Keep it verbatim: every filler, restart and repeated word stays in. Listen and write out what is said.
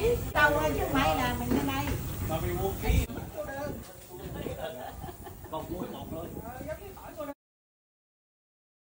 Đâu chứ mày là mình ở đây. Mà mày mua ký. Còn mua một thôi.